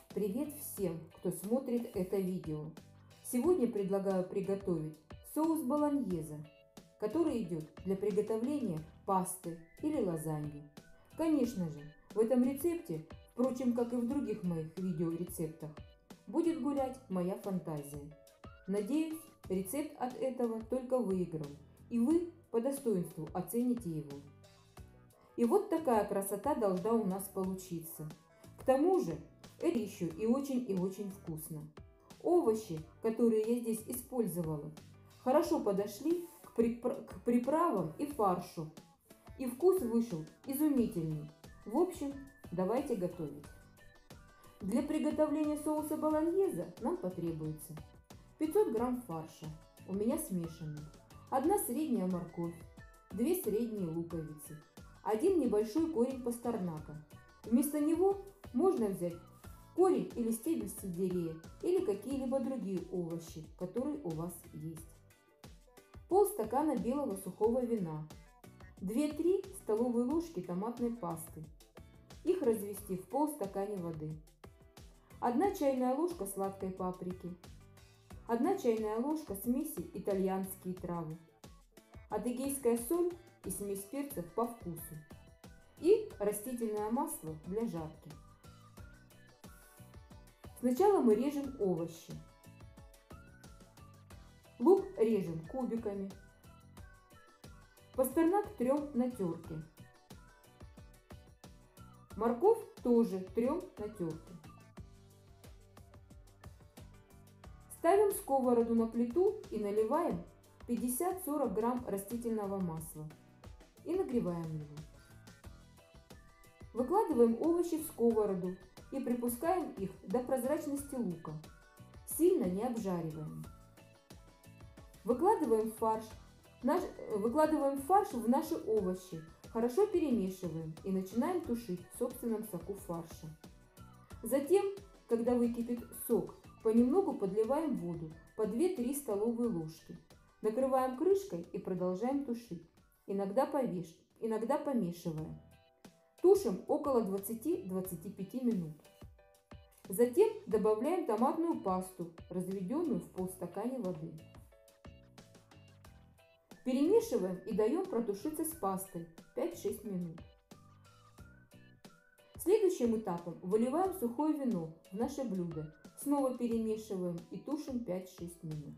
Привет всем, кто смотрит это видео. Сегодня предлагаю приготовить соус болоньезе, который идет для приготовления пасты или лазаньи. Конечно же, в этом рецепте, впрочем, как и в других моих видеорецептах, будет гулять моя фантазия. Надеюсь, рецепт от этого только выиграл, и вы по достоинству оцените его. И вот такая красота должна у нас получиться. К тому же, это еще и очень вкусно. Овощи, которые я здесь использовала, хорошо подошли к приправам и фаршу. И вкус вышел изумительный. В общем, давайте готовить. Для приготовления соуса болоньезе нам потребуется 500 грамм фарша, у меня смешанный, 1 средняя морковь, 2 средние луковицы, 1 небольшой корень пастернака. Вместо него можно взять корень или стебель сельдерея или какие-либо другие овощи, которые у вас есть. Полстакана белого сухого вина, 2-3 столовые ложки томатной пасты. Их развести в полстакане воды. 1 чайная ложка сладкой паприки. 1 чайная ложка смеси итальянские травы. Адыгейская соль и смесь перцев по вкусу. И растительное масло для жарки. Сначала мы режем овощи. Лук режем кубиками. Пастернак трем на терке. Морковь тоже трем на терке. Ставим сковороду на плиту и наливаем 50-40 грамм растительного масла и нагреваем его. Выкладываем овощи в сковороду и припускаем их до прозрачности лука. Сильно не обжариваем. Выкладываем фарш в наши овощи, хорошо перемешиваем и начинаем тушить в собственном соку фарша. Затем, когда выкипит сок, понемногу подливаем воду по 2-3 столовые ложки. Накрываем крышкой и продолжаем тушить, иногда помешивая. Тушим около 20-25 минут. Затем добавляем томатную пасту, разведенную в полстакане воды. Перемешиваем и даем протушиться с пастой 5-6 минут. Следующим этапом выливаем сухое вино в наше блюдо, снова перемешиваем и тушим 5-6 минут.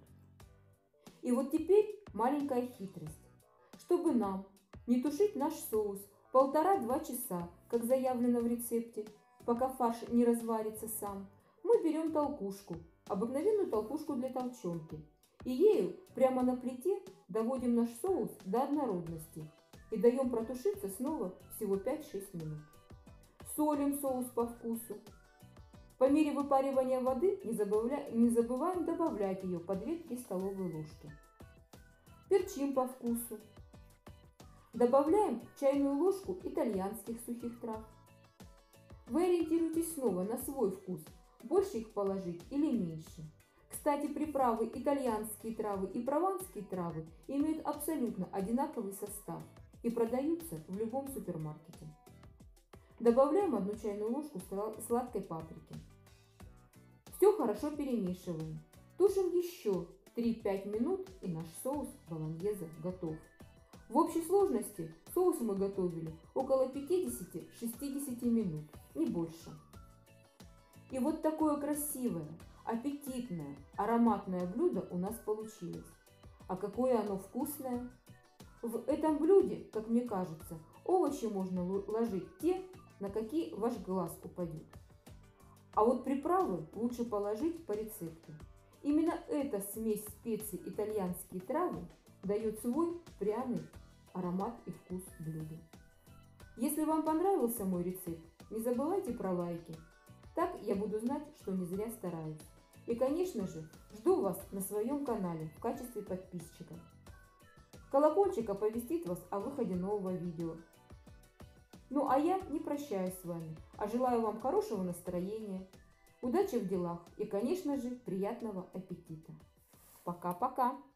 И вот теперь маленькая хитрость. Чтобы нам не тушить наш соус 1,5-2 часа, как заявлено в рецепте, пока фарш не разварится сам, мы берем толкушку, обыкновенную толкушку для толченки, и ею прямо на плите доводим наш соус до однородности и даем протушиться снова всего 5-6 минут. Солим соус по вкусу. По мере выпаривания воды не забываем добавлять ее по 2-3 столовые ложки. Перчим по вкусу. Добавляем чайную ложку итальянских сухих трав. Вы ориентируйтесь снова на свой вкус, больше их положить или меньше. Кстати, приправы итальянские травы и прованские травы имеют абсолютно одинаковый состав и продаются в любом супермаркете. Добавляем 1 чайную ложку сладкой паприки. Все хорошо перемешиваем. Тушим еще 3-5 минут, и наш соус болоньезе готов. В общей сложности соус мы готовили около 50-60 минут, не больше. И вот такое красивое, аппетитное, ароматное блюдо у нас получилось. А какое оно вкусное! В этом блюде, как мне кажется, овощи можно ложить те, на какие ваш глаз упадет. А вот приправы лучше положить по рецепту. Именно эта смесь специй итальянские травы дает свой пряный аромат и вкус блюда. Если вам понравился мой рецепт, не забывайте про лайки. Так я буду знать, что не зря стараюсь. И, конечно же, жду вас на своем канале в качестве подписчика. Колокольчик оповестит вас о выходе нового видео. Ну а я не прощаюсь с вами, а желаю вам хорошего настроения, удачи в делах и, конечно же, приятного аппетита. Пока-пока!